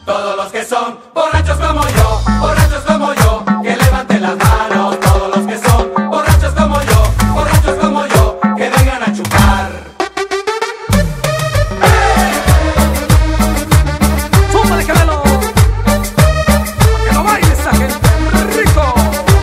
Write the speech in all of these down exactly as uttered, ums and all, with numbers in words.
Todos los que son borrachos como yo, borrachos como yo, que levanten las manos. Todos los que son borrachos como yo, borrachos como yo, que vengan a chupar. ¡Súmale, Canelo! ¡Que no baile esa gente rico!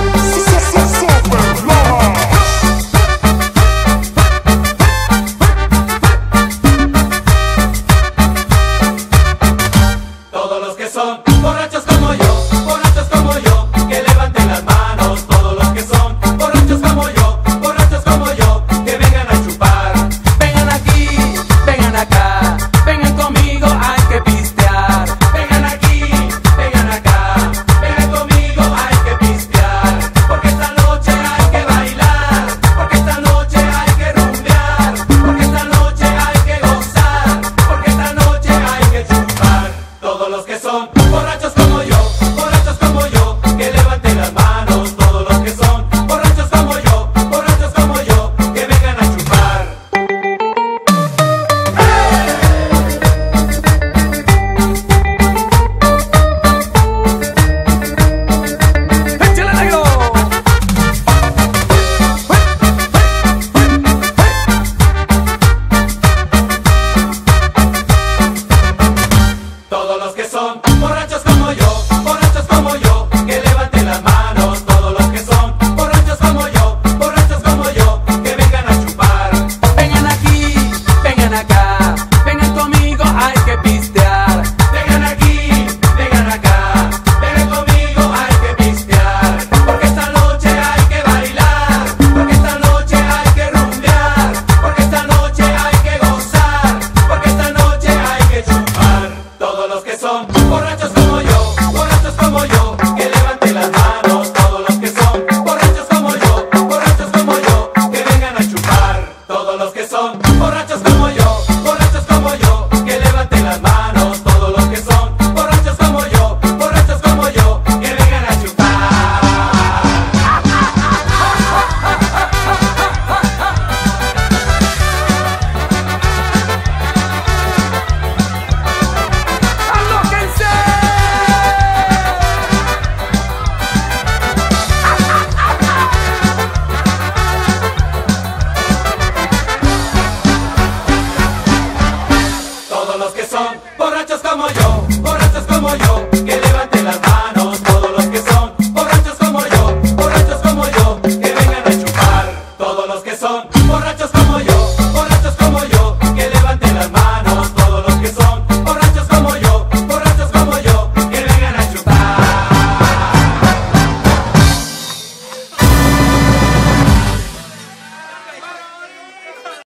Todos los que son borrachos como yo, borrachos como yo, que levanten las manos. Todos los que son borrachos como yo, borrachos como yo, que vengan a chupar. Vengan aquí, vengan acá, vengan conmigo, hay que pistear. Vengan aquí, vengan acá, vengan conmigo, hay que pistear. Porque esta noche hay que bailar, porque esta noche hay que rumbear, porque esta noche hay que gozar, porque esta noche hay que chupar. Todos los que son borrachos como yo, borrachos como yo, que levanten las manos. Todos los que son borrachos como yo, borrachos como yo, que vengan a chupar. ¡Échale, negro! Todos los que son borrachos como yo, borrachos como yo, que levanten las manos. Todos los que son borrachos como yo, borrachos como yo, que vengan a chupar. Vengan aquí, vengan acá, vengan conmigo, hay que pistear. Vengan aquí, vengan acá, vengan conmigo, hay que pistear. Porque esta noche hay que bailar, porque esta noche hay que rumbear, porque esta noche hay que gozar, porque esta noche hay que chupar. Todos los que son borrachos como yo, borrachos como yo, que levanten las manos. Todos los que son borrachos como yo, borrachos como yo, que vengan a chupar. Todos los que son borrachos como yo, borrachos como yo, que levanten las manos. Todos los que son borrachos como yo, borrachos como yo, que vengan a chupar. ¡Alóquense! Todos los que son borrachos como yo, borrachos como yo,